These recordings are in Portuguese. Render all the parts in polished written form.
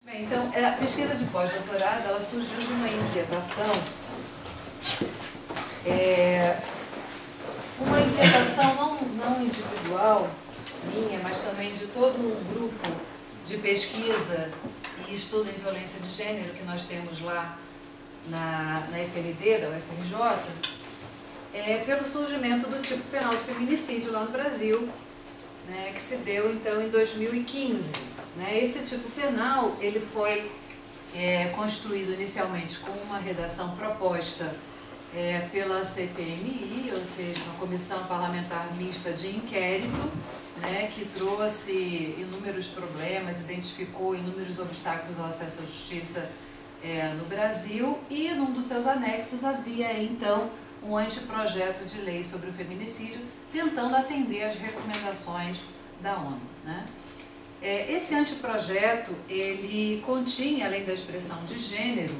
Bem, então, a pesquisa de pós-doutorado, ela surgiu de uma inquietação, não individual minha, mas também de todo um grupo de pesquisa e estudo em violência de gênero que nós temos lá na FND, da UFRJ, pelo surgimento do tipo penal de feminicídio lá no Brasil, né, que se deu então em 2015. Né? Esse tipo penal ele foi construído inicialmente com uma redação proposta pela CPMI, ou seja, uma comissão parlamentar mista de inquérito, né, que trouxe inúmeros problemas, identificou inúmeros obstáculos ao acesso à justiça no Brasil, e num dos seus anexos havia então um anteprojeto de lei sobre o feminicídio, tentando atender às recomendações da ONU. Né? Esse anteprojeto, ele continha, além da expressão de gênero,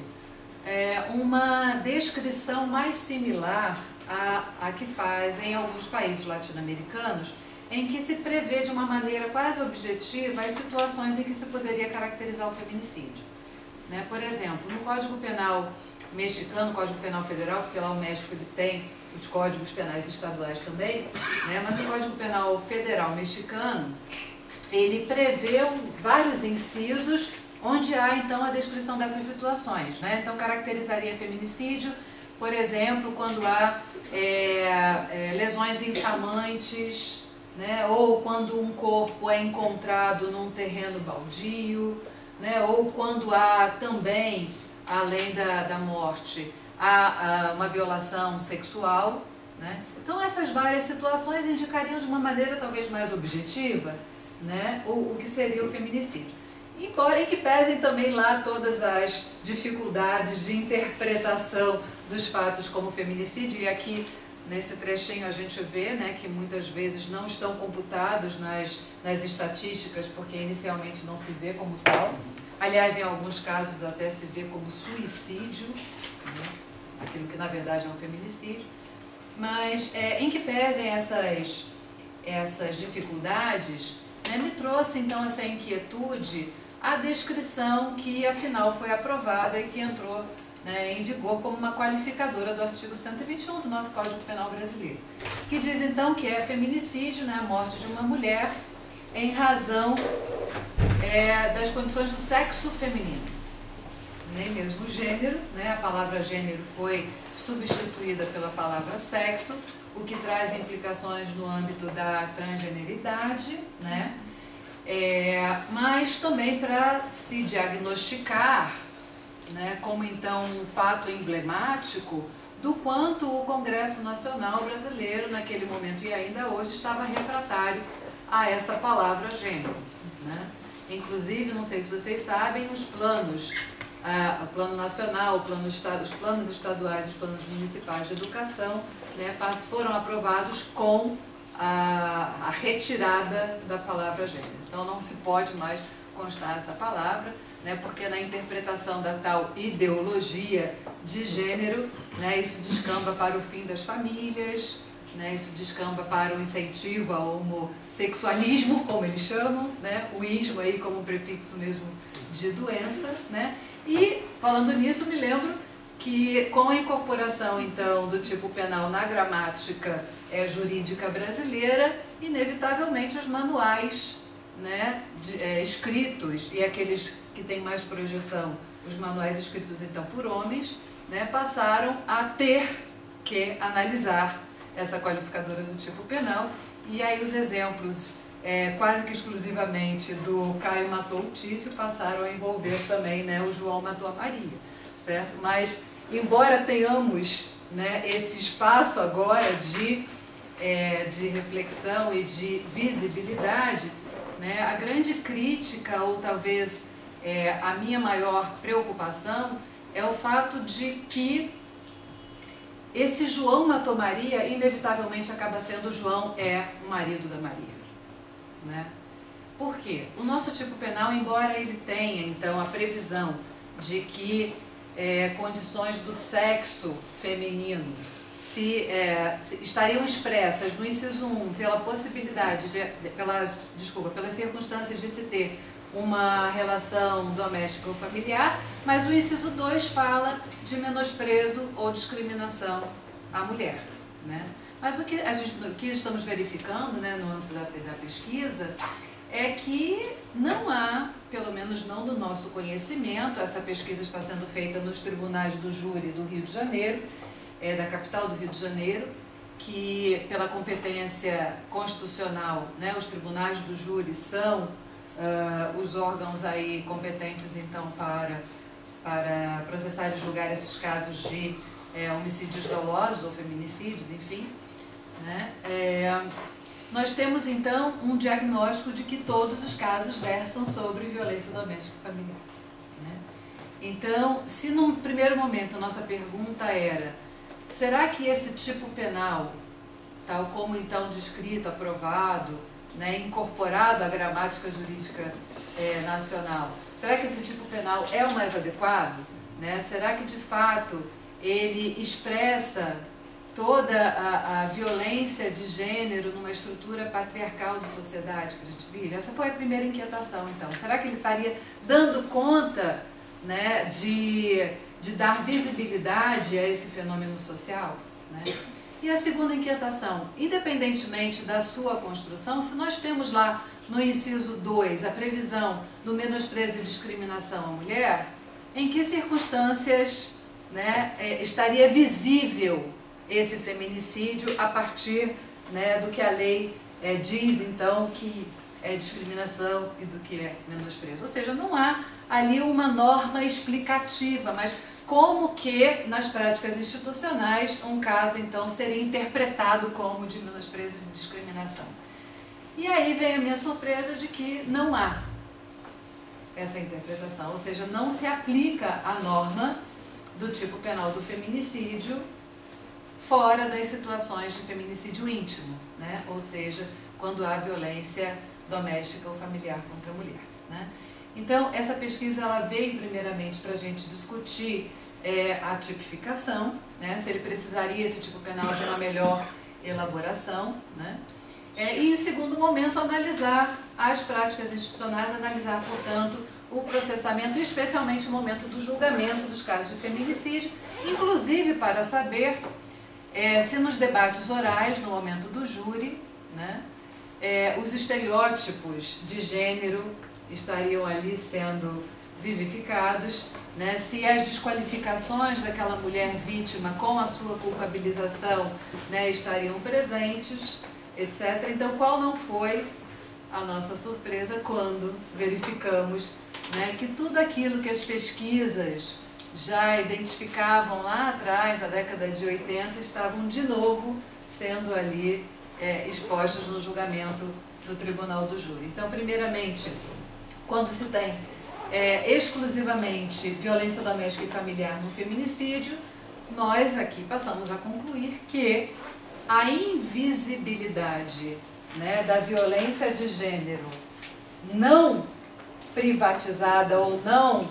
uma descrição mais similar à que fazem alguns países latino-americanos, em que se prevê de uma maneira quase objetiva as situações em que se poderia caracterizar o feminicídio. Né? Por exemplo, no Código Penal mexicano, Código Penal Federal, porque lá o México ele tem os códigos penais estaduais também, né? Mas o Código Penal Federal mexicano, ele prevê vários incisos onde há então a descrição dessas situações. Né? Então caracterizaria feminicídio, por exemplo, quando há lesões infamantes, né? Ou quando um corpo é encontrado num terreno baldio, né? Ou quando há também, além da morte, há uma violação sexual. Né? Então essas várias situações indicariam de uma maneira talvez mais objetiva, né, o que seria o feminicídio. Embora em que pesem também lá todas as dificuldades de interpretação dos fatos como feminicídio, e aqui nesse trechinho a gente vê, né, que muitas vezes não estão computados nas estatísticas, porque inicialmente não se vê como tal. Aliás, em alguns casos até se vê como suicídio, né, aquilo que na verdade é um feminicídio. Mas em que pesem essas dificuldades, né, me trouxe então essa inquietude a descrição que afinal foi aprovada e que entrou, né, em vigor como uma qualificadora do artigo 121 do nosso Código Penal brasileiro, que diz então que é feminicídio, né, a morte de uma mulher em razão das condições do sexo feminino, nem mesmo gênero, né, a palavra gênero foi substituída pela palavra sexo, o que traz implicações no âmbito da transgeneridade, né? Mas também para se diagnosticar, né, como então um fato emblemático do quanto o Congresso Nacional Brasileiro, naquele momento e ainda hoje, estava refratário a essa palavra gênero. Né? Inclusive, não sei se vocês sabem, os planos, o plano nacional, os planos estaduais e os planos municipais de educação, né, foram aprovados com a retirada da palavra gênero. Então não se pode mais constar essa palavra, né, porque na interpretação da tal ideologia de gênero, né, isso descamba para o fim das famílias, né, isso descamba para o incentivo ao homossexualismo, como eles chamam, né, o ismo aí como prefixo mesmo de doença. Né, e falando nisso, me lembro que com a incorporação então do tipo penal na gramática jurídica brasileira, inevitavelmente os manuais, né, escritos, e aqueles que têm mais projeção, os manuais escritos então por homens, né, passaram a ter que analisar essa qualificadora do tipo penal, e aí os exemplos quase que exclusivamente do Caio matou o Tício passaram a envolver também, né, o João matou a Maria, certo? Mas embora tenhamos, né, esse espaço agora de reflexão e de visibilidade, né, a grande crítica, ou talvez a minha maior preocupação, é o fato de que esse João matou Maria, inevitavelmente acaba sendo João o marido da Maria. Né? Por quê? O nosso tipo penal, embora ele tenha então a previsão de que condições do sexo feminino estariam expressas no inciso 1 pela possibilidade, pelas circunstâncias de se ter uma relação doméstica ou familiar, mas o inciso 2 fala de menosprezo ou discriminação à mulher, né? Mas o que estamos verificando, né, no âmbito da pesquisa é que não há, pelo menos não do nosso conhecimento, essa pesquisa está sendo feita nos tribunais do júri do Rio de Janeiro, da capital do Rio de Janeiro, que pela competência constitucional, né, os tribunais do júri são os órgãos aí competentes então para processar e julgar esses casos de homicídios dolosos ou feminicídios, enfim, né? Nós temos então um diagnóstico de que todos os casos versam sobre violência doméstica e familiar, né? Então, se num primeiro momento a nossa pergunta era: será que esse tipo penal, tal como então descrito, aprovado, né, incorporado à gramática jurídica nacional, será que esse tipo penal é o mais adequado? Né? Será que de fato ele expressa toda a violência de gênero numa estrutura patriarcal de sociedade que a gente vive? Essa foi a primeira inquietação, então. Será que ele estaria dando conta, né, de dar visibilidade a esse fenômeno social, né? E a segunda inquietação: independentemente da sua construção, se nós temos lá no inciso 2 a previsão do menosprezo e discriminação à mulher, em que circunstâncias, né, estaria visível esse feminicídio a partir, né, do que a lei diz então que é discriminação e do que é menosprezo? Ou seja, não há ali uma norma explicativa, mas como que nas práticas institucionais um caso então seria interpretado como de menosprezo e discriminação. E aí vem a minha surpresa de que não há essa interpretação, ou seja, não se aplica a norma do tipo penal do feminicídio fora das situações de feminicídio íntimo, né? Ou seja, quando há violência doméstica ou familiar contra a mulher, né? Então, essa pesquisa ela veio primeiramente para a gente discutir a tipificação, né? Se ele precisaria, esse tipo penal, de uma melhor elaboração, né? E, em segundo momento, analisar as práticas institucionais, analisar, portanto, o processamento, especialmente no momento do julgamento dos casos de feminicídio, inclusive para saber se nos debates orais, no momento do júri, né, os estereótipos de gênero estariam ali sendo vivificados, né, se as desqualificações daquela mulher vítima com a sua culpabilização, né, estariam presentes, etc. Então, qual não foi a nossa surpresa quando verificamos, né, que tudo aquilo que as pesquisas já identificavam lá atrás, na década de 80, estavam de novo sendo ali expostos no julgamento do Tribunal do Júri. Então, primeiramente, quando se tem exclusivamente violência doméstica e familiar no feminicídio, nós aqui passamos a concluir que a invisibilidade, né, da violência de gênero não privatizada ou não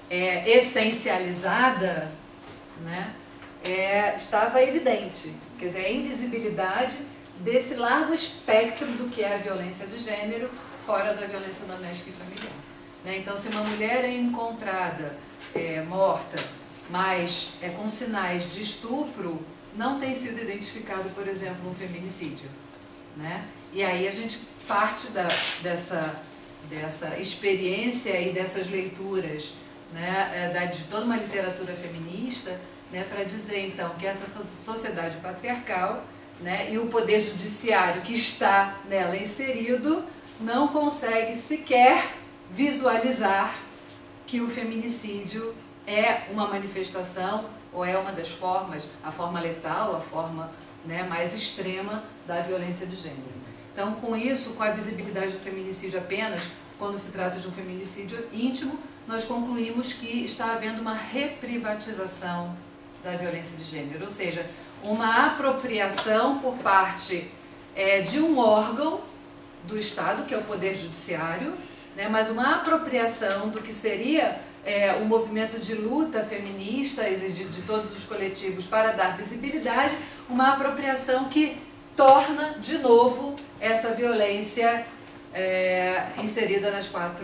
essencializada, né, estava evidente. Quer dizer, a invisibilidade desse largo espectro do que é a violência de gênero fora da violência doméstica e familiar, né? Então, se uma mulher é encontrada morta, mas com sinais de estupro, não tem sido identificado, por exemplo, um feminicídio, né? E aí a gente parte dessa experiência e dessas leituras, né, de toda uma literatura feminista, né, para dizer então que essa sociedade patriarcal, né, e o poder judiciário que está nela inserido não consegue sequer visualizar que o feminicídio é uma manifestação ou é uma das formas, a forma letal, a forma, né, mais extrema da violência de gênero. Então, com isso, com a visibilidade do feminicídio apenas, quando se trata de um feminicídio íntimo, nós concluímos que está havendo uma reprivatização da violência de gênero, ou seja, uma apropriação por parte de um órgão do Estado, que é o Poder Judiciário, né, mas uma apropriação do que seria o movimento de luta feminista e de todos os coletivos para dar visibilidade, uma apropriação que torna de novo essa violência inserida nas 4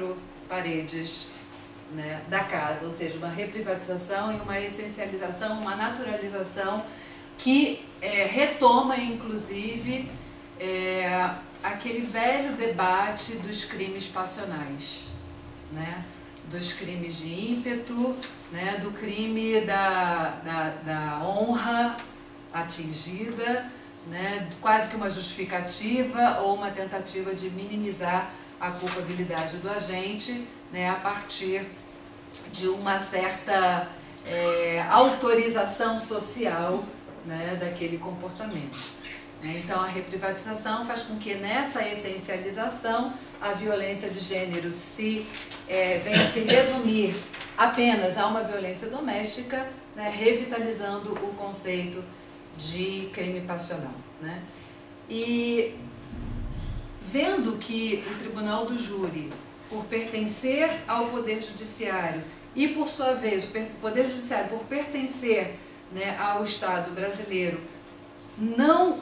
paredes, né, da casa, ou seja, uma reprivatização e uma essencialização, uma naturalização que retoma, inclusive, aquele velho debate dos crimes passionais, né, dos crimes de ímpeto, né, do crime da honra atingida, né, quase que uma justificativa ou uma tentativa de minimizar a culpabilidade do agente, né, a partir de uma certa autorização social, né, daquele comportamento. Então a reprivatização faz com que nessa essencialização a violência de gênero venha a se resumir apenas a uma violência doméstica, né, revitalizando o conceito de crime passional, né? E vendo que o Tribunal do Júri, por pertencer ao Poder Judiciário e, por sua vez, o Poder Judiciário, por pertencer, né, ao Estado brasileiro, não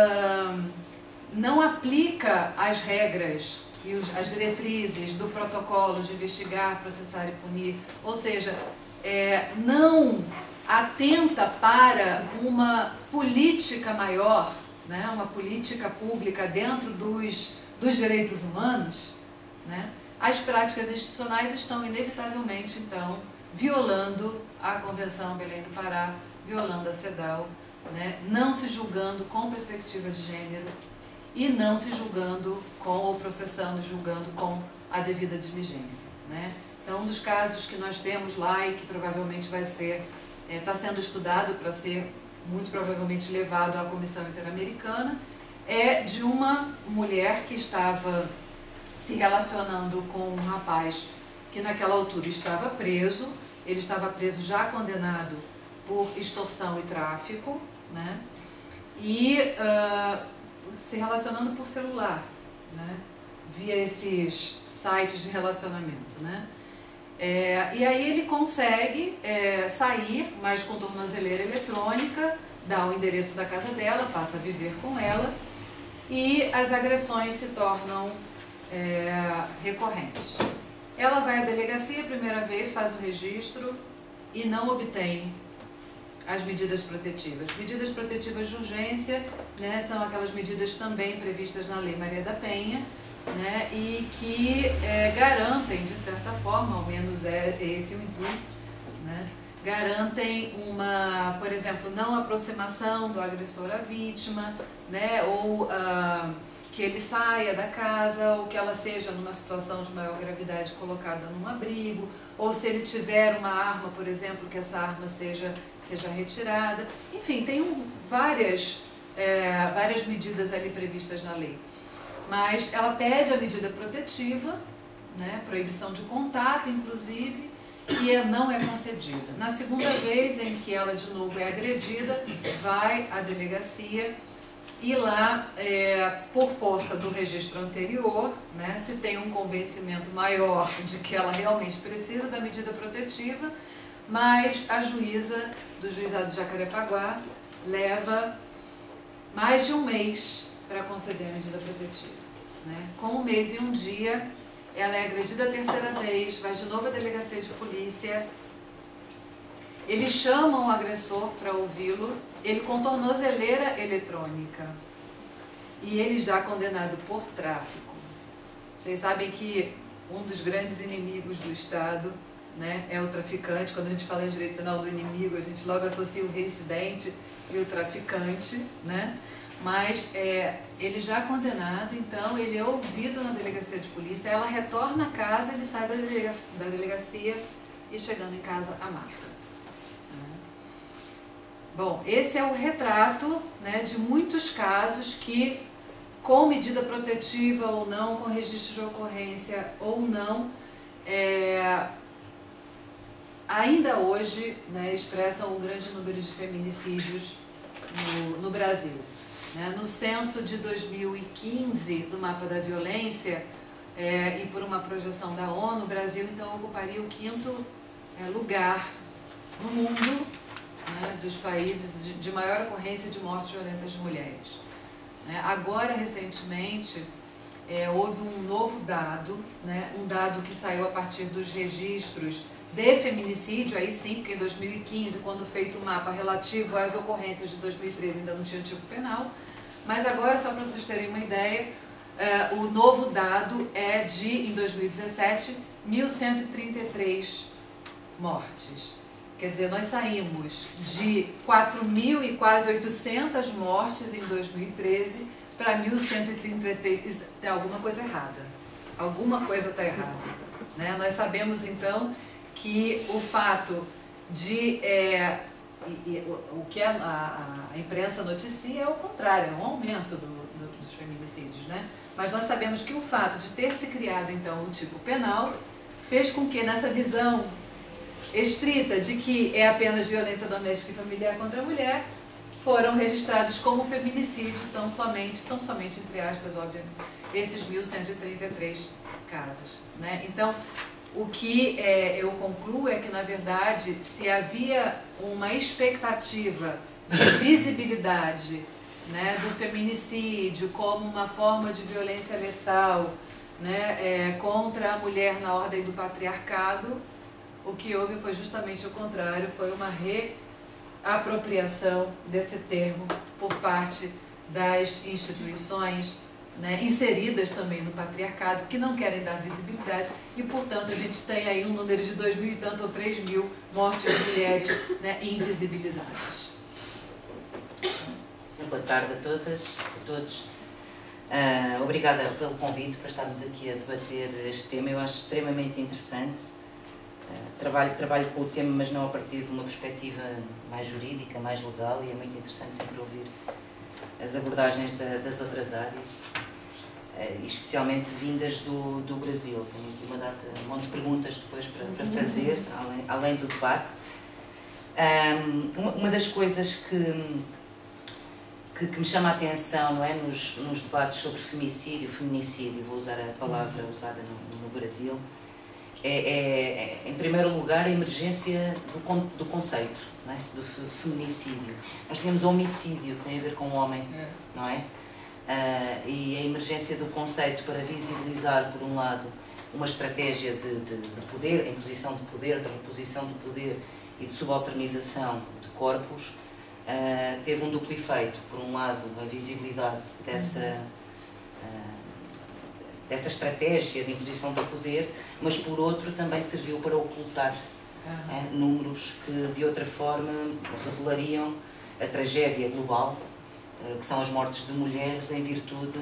aplica as regras e as diretrizes do protocolo de investigar, processar e punir, ou seja, não atenta para uma política maior, né, uma política pública dentro dos direitos humanos, né, as práticas institucionais estão inevitavelmente, então, violando a Convenção Belém do Pará, violando a CEDAW, né, não se julgando com perspectiva de gênero e não se julgando ou processando, julgando com a devida diligência, né. Então, um dos casos que nós temos lá e que provavelmente vai ser, está sendo estudado para ser muito provavelmente levado à Comissão Interamericana, é de uma mulher que estava se relacionando com um rapaz que naquela altura estava preso, ele estava preso já condenado por extorsão e tráfico, né? E se relacionando por celular, né? Via esses sites de relacionamento, né? E aí ele consegue sair, mas com tornozeleira eletrônica, dá o endereço da casa dela, passa a viver com ela e as agressões se tornam recorrentes. Ela vai à delegacia a primeira vez, faz o registro e não obtém as medidas protetivas. Medidas protetivas de urgência, né, são aquelas medidas também previstas na Lei Maria da Penha, né, e que garantem, de certa forma, ao menos esse o intuito, né, garantem uma, por exemplo, não aproximação do agressor à vítima, né, ou que ele saia da casa, ou que ela seja numa situação de maior gravidade colocada num abrigo, ou se ele tiver uma arma, por exemplo, que essa arma seja retirada. Enfim, tem várias medidas ali previstas na lei. Mas ela pede a medida protetiva, né, proibição de contato, inclusive, e não é concedida. Na segunda vez em que ela de novo é agredida, vai à delegacia e lá, por força do registro anterior, né, se tem um convencimento maior de que ela realmente precisa da medida protetiva, mas a juíza do juizado de Jacarepaguá leva mais de um mês para conceder a medida protetiva, né? Com um mês e um dia, ela é agredida a terceira vez, vai de novo à delegacia de polícia, eles chamam o agressor para ouvi-lo, ele com tornozeleira eletrônica, e ele já condenado por tráfico. Vocês sabem que um dos grandes inimigos do Estado, né, é o traficante. Quando a gente fala em direito penal do inimigo, a gente logo associa o reincidente e o traficante, né? Mas ele já condenado, então ele é ouvido na delegacia de polícia, ela retorna a casa, ele sai da delegacia e chegando em casa a mata. Bom, esse é o retrato, né, de muitos casos que, com medida protetiva ou não, com registro de ocorrência ou não, ainda hoje, né, expressam um grande número de feminicídios no Brasil. No censo de 2015, do Mapa da Violência, e por uma projeção da ONU, o Brasil então ocuparia o 5º lugar no mundo, né, dos países de maior ocorrência de mortes violentas de mulheres. Agora, recentemente, houve um novo dado, né, um dado que saiu a partir dos registros de feminicídio, aí sim, porque em 2015, quando feito o mapa relativo às ocorrências de 2013, ainda não tinha tipo penal, mas agora, só para vocês terem uma ideia, o novo dado é de, em 2017, 1.133 mortes. Quer dizer, nós saímos de 4.000 e quase 800 mortes em 2013 para 1.133. Tem alguma coisa errada. Alguma coisa está errada. Né? Nós sabemos, então, que o fato de... o que a imprensa noticia é o contrário, é um aumento dos feminicídios. Né? Mas nós sabemos que o fato de ter se criado, então, o tipo penal fez com que, nessa visão estrita de que é apenas violência doméstica e familiar contra a mulher, foram registrados como feminicídio, tão somente entre aspas, obviamente, esses 1.133 casos. Né? Então, o que eu concluo é que, na verdade, se havia uma expectativa de visibilidade, né, do feminicídio como uma forma de violência letal, né, contra a mulher na ordem do patriarcado, o que houve foi justamente o contrário, foi uma reapropriação desse termo por parte das instituições, né, inseridas também no patriarcado, que não querem dar visibilidade, e, portanto, a gente tem aí um número de 2.000 e tanto ou 3.000 mortes de mulheres, né, invisibilizadas. Boa tarde a todas, a todos. Obrigada pelo convite para estarmos aqui a debater este tema. Eu acho extremamente interessante. Trabalho com o tema, mas não a partir de uma perspectiva mais jurídica, mais legal, e é muito interessante sempre ouvir as abordagens das outras áreas, e especialmente vindas do Brasil. Tenho aqui um monte de perguntas depois para fazer, além do debate. Uma das coisas que me chama a atenção, não é, nos debates sobre feminicídio, vou usar a palavra usada no Brasil, em primeiro lugar, a emergência do conceito, não é? Do feminicídio. Nós temos homicídio, que tem a ver com o homem, não é? E a emergência do conceito para visibilizar, por um lado, uma estratégia de poder, a imposição de poder, de reposição de poder e de subalternização de corpos, teve um duplo efeito. Por um lado, a visibilidade dessa estratégia de imposição do poder, mas por outro também serviu para ocultar números que de outra forma revelariam a tragédia global, que são as mortes de mulheres em virtude,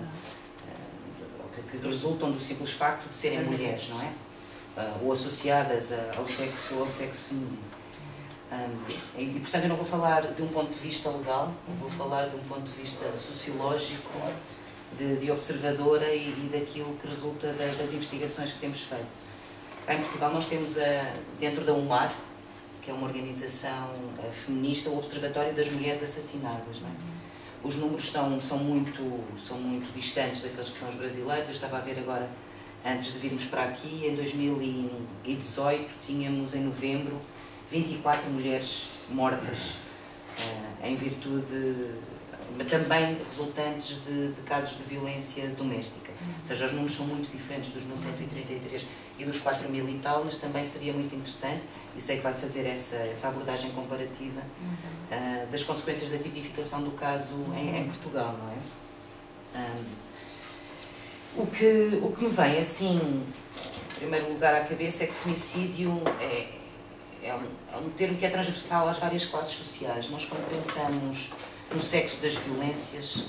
que resultam do simples facto de serem mulheres, não é? Ou associadas ao sexo feminino. E portanto eu não vou falar de um ponto de vista legal, eu vou falar de um ponto de vista sociológico, de observadora e daquilo que resulta das investigações que temos feito. Em Portugal nós temos, dentro da UMAR, que é uma organização feminista, o Observatório das Mulheres Assassinadas. Não é? Os números são muito distantes daqueles que são os brasileiros. Eu estava a ver agora, antes de virmos para aqui, em 2018 tínhamos em novembro 24 mulheres mortas em virtude, também resultantes de casos de violência doméstica. Ou seja, os números são muito diferentes dos 1.133 e dos 4.000 e tal, mas também seria muito interessante, e sei que vai fazer essa abordagem comparativa das consequências da tipificação do caso em Portugal, não é? O que me vem, assim, em primeiro lugar à cabeça é que femicídio é um termo que é transversal às várias classes sociais. Nós, quando pensamos no sexo das violências,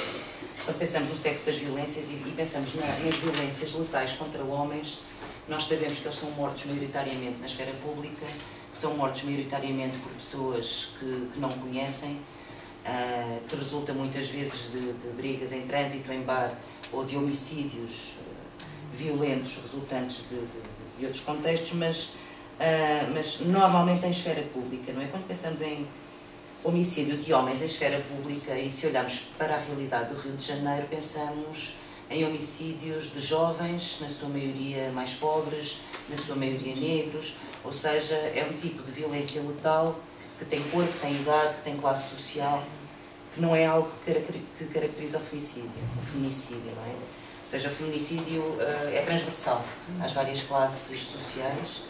e pensamos nas violências letais contra homens, nós sabemos que eles são mortos maioritariamente na esfera pública, que são mortos maioritariamente por pessoas que não conhecem, que resulta muitas vezes de brigas em trânsito, em bar, ou de homicídios violentos resultantes de outros contextos, mas normalmente em esfera pública, não é? Quando pensamos em homicídio de homens em esfera pública, e se olharmos para a realidade do Rio de Janeiro, pensamos em homicídios de jovens, na sua maioria mais pobres, na sua maioria negros, ou seja, é um tipo de violência letal que tem cor, que tem idade, que tem classe social, que não é algo que caracteriza o feminicídio, não é? Ou seja, o feminicídio é transversal às várias classes sociais,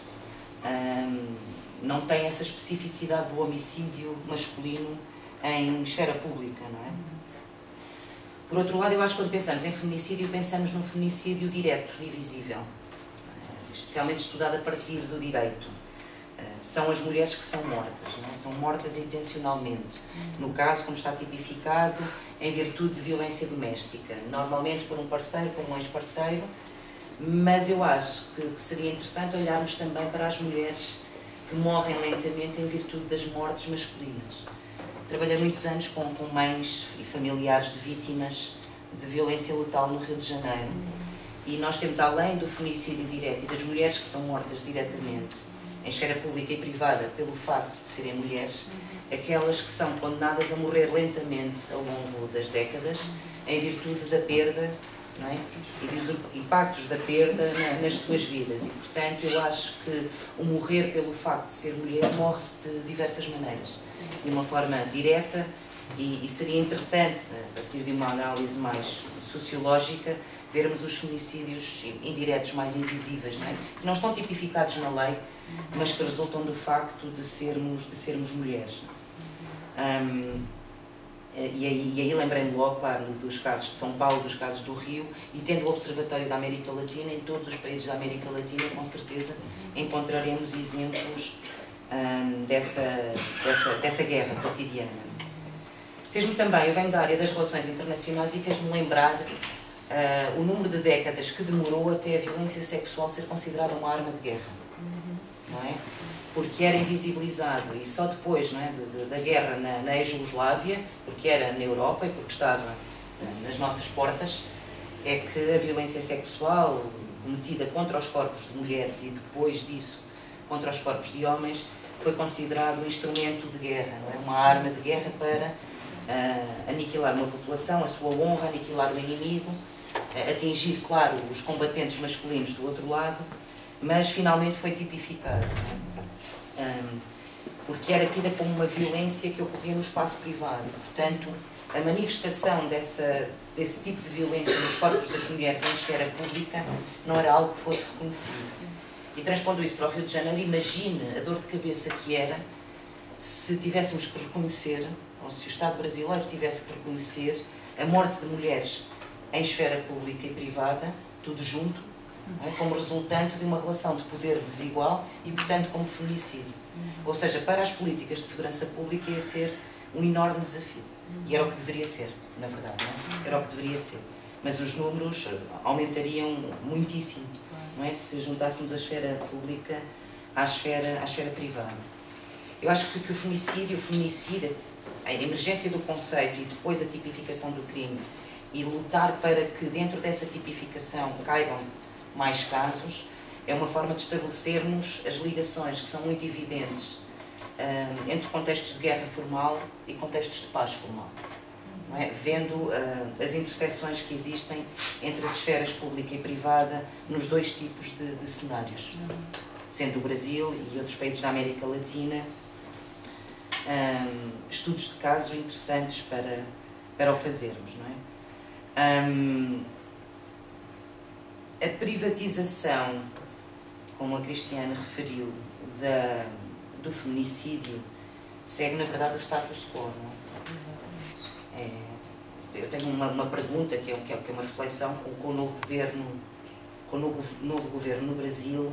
não tem essa especificidade do homicídio masculino em esfera pública, não é? Por outro lado, eu acho que quando pensamos em feminicídio, pensamos num feminicídio direto e visível, especialmente estudado a partir do direito. São as mulheres que são mortas, não é? São mortas intencionalmente. No caso, como está tipificado, em virtude de violência doméstica, normalmente por um parceiro, por um ex-parceiro, mas eu acho que seria interessante olharmos também para as mulheres que morrem lentamente em virtude das mortes masculinas. Trabalhei muitos anos com mães e familiares de vítimas de violência letal no Rio de Janeiro. E nós temos, além do feminicídio direto e das mulheres que são mortas diretamente, em esfera pública e privada, pelo facto de serem mulheres, aquelas que são condenadas a morrer lentamente ao longo das décadas, em virtude da perda, não é? E dos impactos da perda nas suas vidas. E, portanto, eu acho que o morrer pelo facto de ser mulher morre-se de diversas maneiras. De uma forma direta, e seria interessante, a partir de uma análise mais sociológica, vermos os feminicídios indiretos mais invisíveis, não é? Que não estão tipificados na lei, mas que resultam do facto de sermos mulheres. E aí lembrei-me logo, claro, dos casos de São Paulo, dos casos do Rio, e tendo o Observatório da América Latina, em todos os países da América Latina, com certeza, encontraremos exemplos dessa guerra cotidiana. Fez-me também, eu venho da área das relações internacionais, e fez-me lembrar o número de décadas que demorou até a violência sexual ser considerada uma arma de guerra. Não é? Porque era invisibilizado, e só depois, não é, da guerra na ex-Jugoslávia, porque era na Europa e porque estava nas nossas portas, é que a violência sexual cometida contra os corpos de mulheres e depois disso contra os corpos de homens foi considerado um instrumento de guerra, não é? Uma arma de guerra para aniquilar uma população, a sua honra, aniquilar o inimigo, atingir, claro, os combatentes masculinos do outro lado, mas finalmente foi tipificado, não é? Porque era tida como uma violência que ocorria no espaço privado. Portanto, a manifestação desse tipo de violência nos corpos das mulheres em esfera pública não era algo que fosse reconhecido. E transpondo isso para o Rio de Janeiro, imagine a dor de cabeça que era se tivéssemos que reconhecer, ou se o Estado brasileiro tivesse que reconhecer a morte de mulheres em esfera pública e privada, tudo junto, como resultante de uma relação de poder desigual e, portanto, como feminicídio. Ou seja, para as políticas de segurança pública ia ser um enorme desafio. E era o que deveria ser, na verdade, não é? Era o que deveria ser. Mas os números aumentariam muitíssimo, não é? Se juntássemos a esfera pública à esfera privada. Eu acho que o feminicídio, a emergência do conceito e depois a tipificação do crime, e lutar para que dentro dessa tipificação caibam mais casos, é uma forma de estabelecermos as ligações que são muito evidentes entre contextos de guerra formal e contextos de paz formal. Não é? Vendo as intersecções que existem entre as esferas pública e privada nos dois tipos de cenários, sendo o Brasil e outros países da América Latina estudos de caso interessantes para o fazermos, não é? A privatização, como a Cristiane referiu, do feminicídio segue, na verdade, o status quo, não é? Eu tenho uma pergunta que é uma reflexão com o novo governo no Brasil.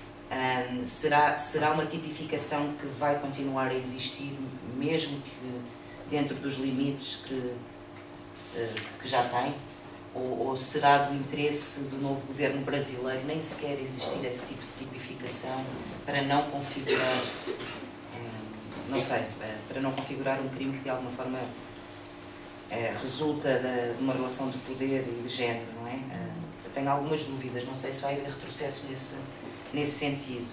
Será uma tipificação que vai continuar a existir, mesmo que dentro dos limites que já tem? Ou será do interesse do novo governo brasileiro nem sequer existir esse tipo de tipificação para não configurar, não sei, para não configurar um crime que de alguma forma resulta de uma relação de poder e de género, não é? Eu tenho algumas dúvidas, não sei se vai haver retrocesso nesse sentido.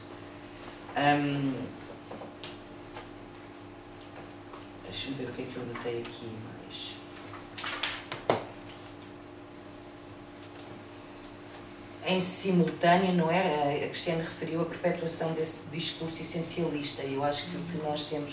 Deixa-me ver o que é que eu notei aqui mais. Em simultâneo, não é? A Cristiane referiu a perpetuação desse discurso essencialista, e eu acho que o que nós temos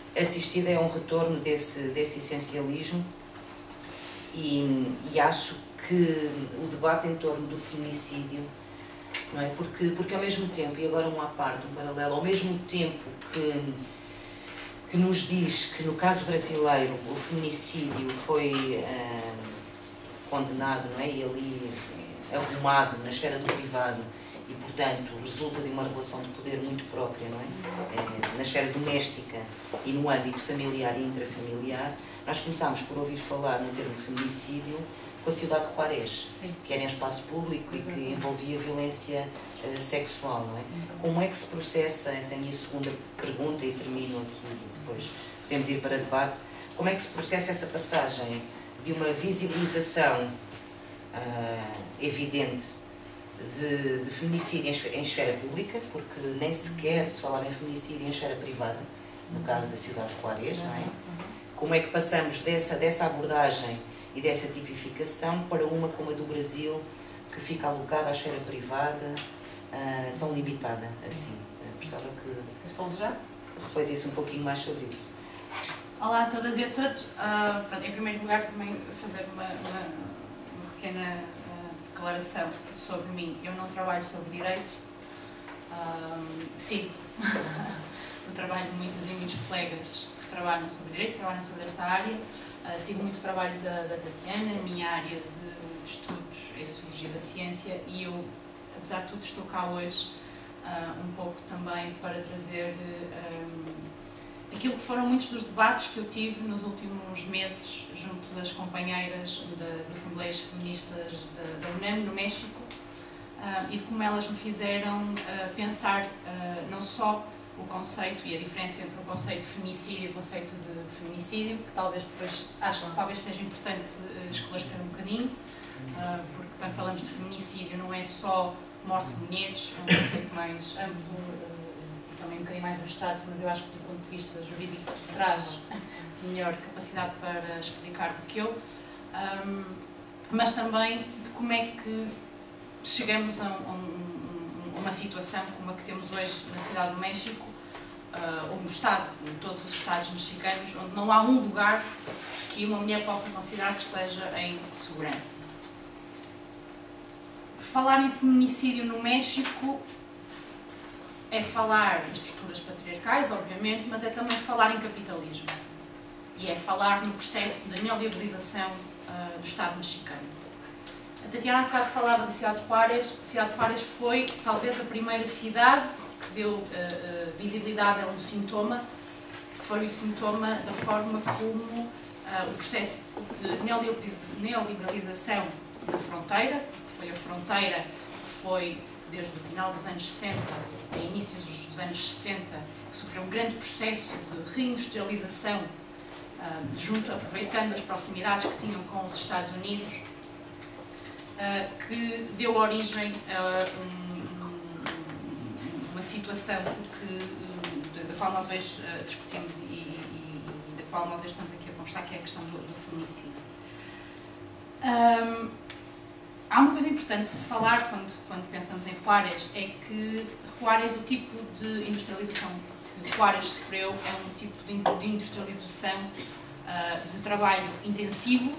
assistido é um retorno desse essencialismo, e acho que o debate em torno do feminicídio, não é? Porque ao mesmo tempo, e agora um à parte, um paralelo, ao mesmo tempo que nos diz que no caso brasileiro o feminicídio foi condenado, não é? E ali arrumado na esfera do privado e, portanto, resulta de uma relação de poder muito própria, não é? Na esfera doméstica e no âmbito familiar e intrafamiliar, nós começámos por ouvir falar no termo feminicídio com a cidade de Juarez, que era em espaço público e que envolvia violência sexual, não é? Como é que se processa, essa é a minha segunda pergunta e termino aqui, depois podemos ir para debate, como é que se processa essa passagem de uma visibilização evidente de feminicídio em esfera pública, porque nem sequer se falava em feminicídio em esfera privada, no caso da cidade de Juarez, não é? Como é que passamos dessa abordagem e dessa tipificação para uma como a do Brasil, que fica alocada à esfera privada, tão limitada assim? Gostava que responde já? Refletisse um pouquinho mais sobre isso. Olá a todas e a todos. Em primeiro lugar, também fazer uma pequena declaração sobre mim. Eu não trabalho sobre direito. Sim, no trabalho de muitas e muitos colegas que trabalham sobre direito, trabalham sobre esta área. Sigo muito o trabalho da Tatiana. A minha área de estudos é Sociologia da Ciência e eu, apesar de tudo, estou cá hoje um pouco também para trazer aquilo que foram muitos dos debates que eu tive nos últimos meses junto das companheiras das Assembleias Feministas da UNAM, no México, e de como elas me fizeram pensar não só o conceito e a diferença entre o conceito de feminicídio e o conceito de feminicídio, que talvez depois, acho que talvez seja importante esclarecer um bocadinho, porque quando falamos de feminicídio não é só morte de mulheres, é um conceito mais amplo, também um bocadinho mais abstrato, mas eu acho que do ponto de vista jurídico traz melhor capacidade para explicar do que eu, mas também de como é que chegamos a uma situação como a que temos hoje na Cidade do México, ou no Estado, em todos os Estados mexicanos, onde não há um lugar que uma mulher possa considerar que esteja em segurança. Falar em feminicídio no México é falar em estruturas patriarcais, obviamente, mas é também falar em capitalismo. E é falar no processo da neoliberalização do Estado mexicano. A Tatiana há bocado falava da cidade de Juarez. A cidade de Juarez foi talvez a primeira cidade que deu visibilidade a um sintoma, que foi o sintoma da forma como o processo de neoliberalização da fronteira, que foi a fronteira que foi desde o final dos anos 60 a inícios dos anos 70, que sofreu um grande processo de reindustrialização, aproveitando as proximidades que tinham com os Estados Unidos, que deu origem a uma situação da qual nós hoje discutimos e da qual nós hoje estamos aqui a conversar, que é a questão do feminicídio. Há uma coisa importante de se falar quando pensamos em Juarez, é que Juarez, o tipo de industrialização que Juarez sofreu é um tipo de industrialização de trabalho intensivo,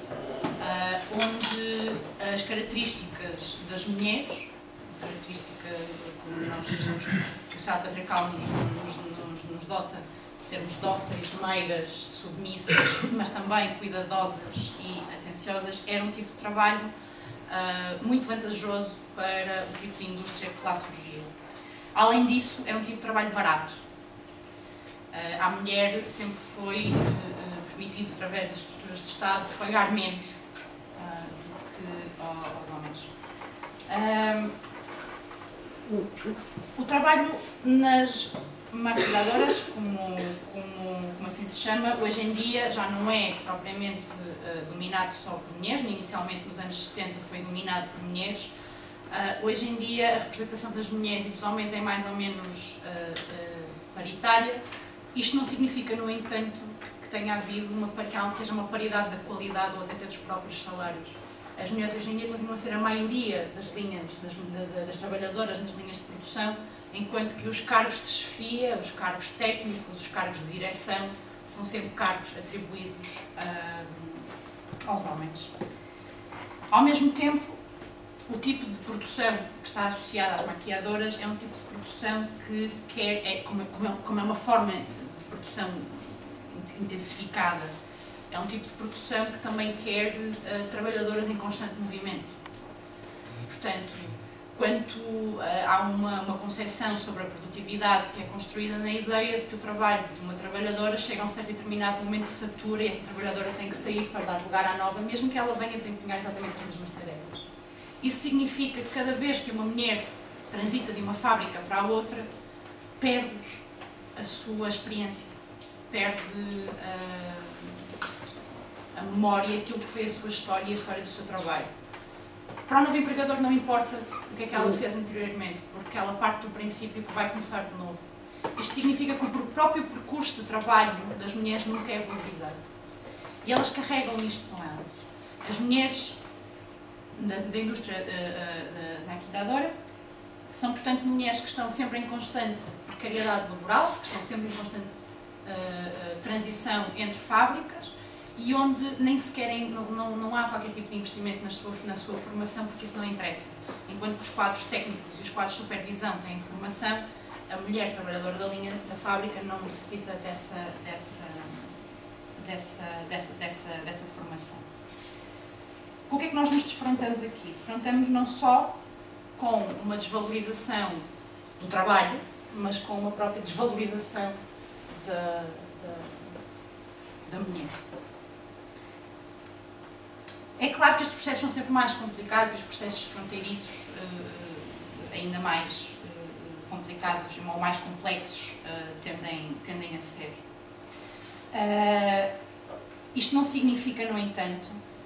onde as características das mulheres, característica como nós somos, que a sociedade patriarcal nos dota de sermos dóceis, meigas, submissas, mas também cuidadosas e atenciosas, era um tipo de trabalho muito vantajoso para o tipo de indústria que lá surgiu. Além disso, era um tipo de trabalho barato. À mulher sempre foi permitido, através das estruturas de Estado, pagar menos do que aos homens. O trabalho nas maquiladoras, como assim se chama, hoje em dia já não é propriamente dominado só por mulheres. Inicialmente, nos anos 70, foi dominado por mulheres. Hoje em dia, a representação das mulheres e dos homens é mais ou menos paritária. Isto não significa, no entanto, que tenha havido que haja uma paridade da qualidade ou até dos próprios salários. As mulheres hoje em dia continuam a ser a maioria das linhas, das trabalhadoras nas linhas de produção, enquanto que os cargos de chefia, os cargos técnicos, os cargos de direção, são sempre cargos atribuídos aos homens. Ao mesmo tempo, o tipo de produção que está associada às maquiadoras é um tipo de produção que quer, como é uma forma de produção intensificada, é um tipo de produção que também quer trabalhadoras em constante movimento. Portanto, quando há uma concepção sobre a produtividade que é construída na ideia de que o trabalho de uma trabalhadora chega a um certo determinado momento de satura e essa trabalhadora tem que sair para dar lugar à nova, mesmo que ela venha desempenhar exatamente as mesmas tarefas. Isso significa que cada vez que uma mulher transita de uma fábrica para a outra, perde a sua experiência, perde a memória, aquilo que foi a sua história e a história do seu trabalho. Para o novo empregador não importa o que é que ela fez anteriormente, porque ela parte do princípio que vai começar de novo. Isto significa que o próprio percurso de trabalho das mulheres nunca é valorizado. E elas carregam isto com elas. As mulheres da indústria maquiladora são, portanto, mulheres que estão sempre em constante precariedade laboral, que estão sempre em constante transição entre fábricas, e onde nem sequer não há qualquer tipo de investimento na sua formação, porque isso não interessa. Enquanto que os quadros técnicos e os quadros de supervisão têm formação, a mulher trabalhadora da linha da fábrica não necessita dessa formação. Com o que é que nós nos defrontamos aqui? Defrontamos não só com uma desvalorização do trabalho, mas com uma própria desvalorização da mulher. É claro que estes processos são sempre mais complicados e os processos fronteiriços ainda mais complicados ou mais complexos tendem a ser. Isto não significa, no entanto,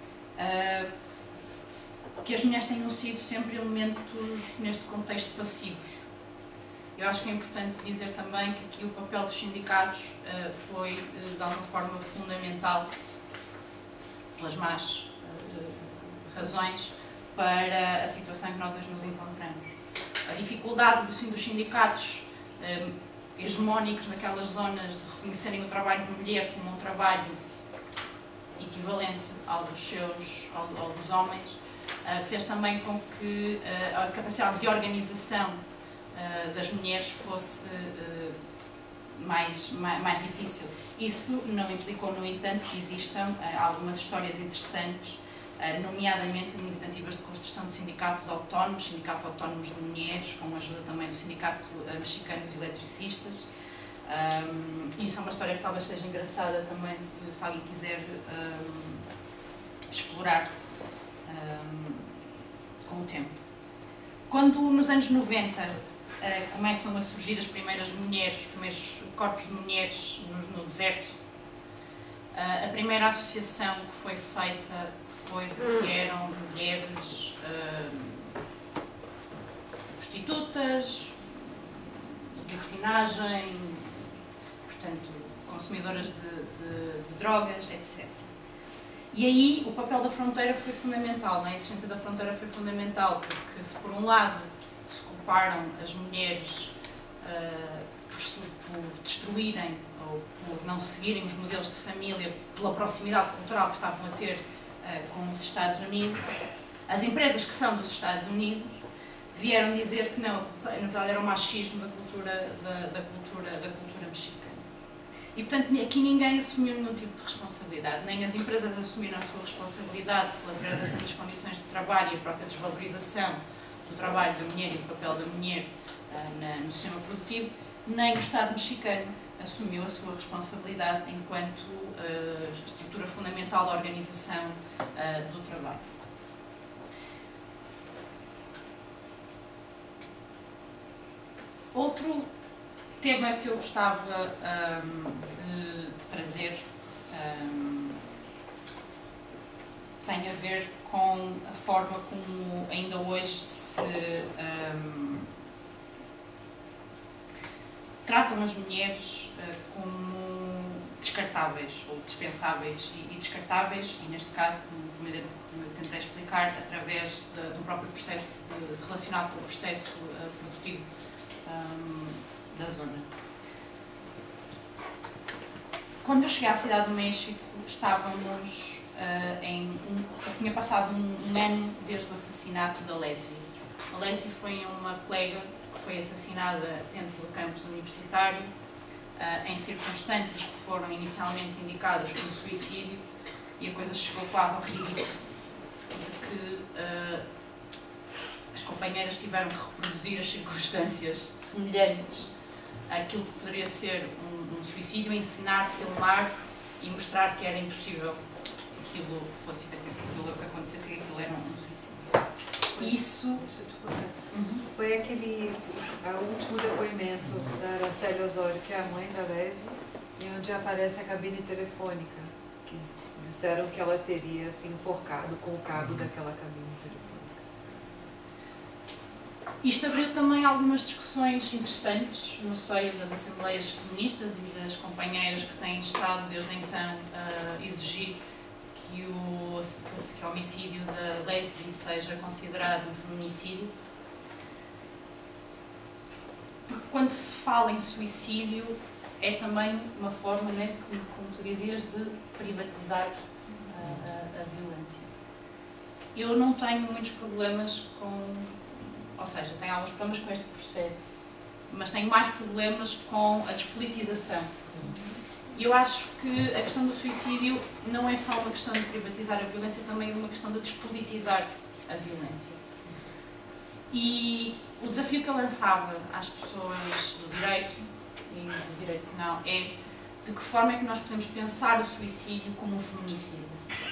que as mulheres tenham sido sempre elementos neste contexto passivos. Eu acho que é importante dizer também que aqui o papel dos sindicatos foi, de alguma forma, fundamental, pelas más razões, para a situação em que nós hoje nos encontramos. A dificuldade dos sindicatos hegemónicos naquelas zonas de reconhecerem o trabalho de mulher como um trabalho equivalente ao dos homens, fez também com que a capacidade de organização das mulheres fosse mais difícil. Isso não implicou, no entanto, que existam algumas histórias interessantes, nomeadamente em tentativas de construção de sindicatos autónomos de mulheres, com a ajuda também do Sindicato Mexicano dos Eletricistas. Isso é uma história que talvez seja engraçada também, se alguém quiser explorar com o tempo. Quando, nos anos 90, começam a surgir as primeiras mulheres, os primeiros corpos de mulheres no deserto, a primeira associação que foi feita foi de que eram mulheres prostitutas, de libertinagem, portanto, consumidoras de drogas, etc. E aí o papel da fronteira foi fundamental, não é? A existência da fronteira foi fundamental, porque se por um lado se culparam as mulheres por destruírem ou por não seguirem os modelos de família pela proximidade cultural que estavam a ter com os Estados Unidos, as empresas que são dos Estados Unidos vieram dizer que não, na verdade era o machismo da cultura mexicana. E, portanto, aqui ninguém assumiu nenhum tipo de responsabilidade, nem as empresas assumiram a sua responsabilidade pela degradação das condições de trabalho e a própria desvalorização do trabalho da mulher e do papel da mulher no sistema produtivo, nem o Estado mexicano assumiu a sua responsabilidade enquanto estrutura fundamental da organização do trabalho. Outro tema que eu gostava de trazer tem a ver com a forma como ainda hoje se tratam as mulheres como descartáveis ou dispensáveis e descartáveis, e neste caso, como eu tentei explicar, através do próprio processo relacionado com o processo produtivo da zona. Quando eu cheguei à cidade do México, estávamos tinha passado um ano desde o assassinato da Leslie. A Leslie foi uma colega que foi assassinada dentro do campus universitário, em circunstâncias que foram inicialmente indicadas como suicídio, e a coisa chegou quase ao ridículo de que as companheiras tiveram que reproduzir as circunstâncias semelhantes àquilo que poderia ser um suicídio, ensinar, filmar e mostrar que era impossível que aquilo fosse efetivo, que aquilo que acontecesse, que aquilo era um suicídio. Isso... Deixa eu te contar. Foi o último depoimento da Araceli Osório, que é a mãe da Leslie, e onde aparece a cabine telefônica, que disseram que ela teria se enforcado com o cabo daquela cabine telefônica. Isto abriu também algumas discussões interessantes no seio das assembleias feministas e das companheiras que têm estado desde então a exigir que o homicídio da Leslie seja considerado um feminicídio. Porque quando se fala em suicídio é também uma forma, né, como tu dizias, de privatizar a violência. Eu não tenho muitos problemas com... Ou seja, tenho alguns problemas com este processo, mas tenho mais problemas com a despolitização. E eu acho que a questão do suicídio não é só uma questão de privatizar a violência, também é uma questão de despolitizar a violência. E o desafio que eu lançava às pessoas do direito e do direito penal é de que forma é que nós podemos pensar o suicídio como um feminicídio.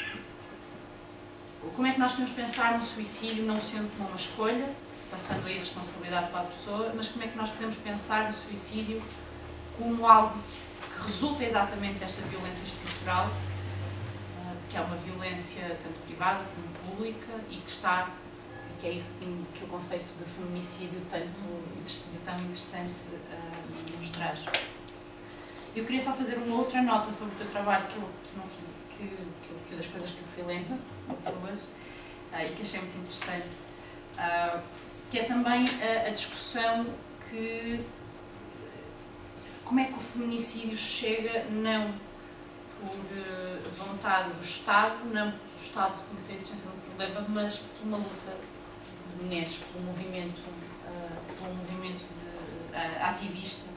Como é que nós podemos pensar no suicídio não sendo como uma escolha, passando aí a responsabilidade para a pessoa, mas como é que nós podemos pensar no suicídio como algo que resulta exatamente desta violência estrutural, que é uma violência tanto privada como pública e que é isso que o conceito de feminicídio tão interessante nos traz. Eu queria só fazer uma outra nota sobre o teu trabalho que eu não fiz, que das coisas que eu fui lendo hoje e que achei muito interessante, que é também a discussão que como é que o feminicídio chega não por vontade do Estado, não do Estado reconhecer a existência de um problema, mas por uma luta de mulheres, por um movimento ativista